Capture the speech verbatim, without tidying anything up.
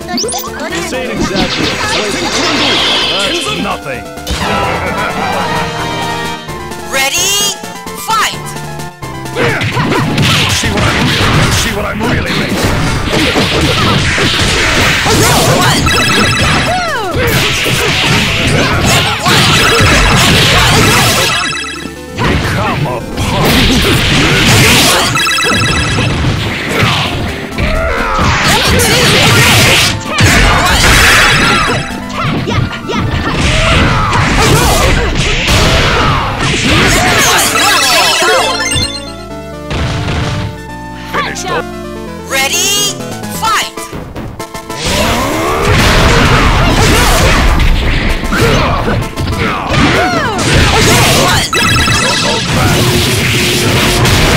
This ain't exactly a playground. That's nothing. Ready? Fight! See what I'm really, see what I'm really made. One! Become a punk. Ready? Fight! One!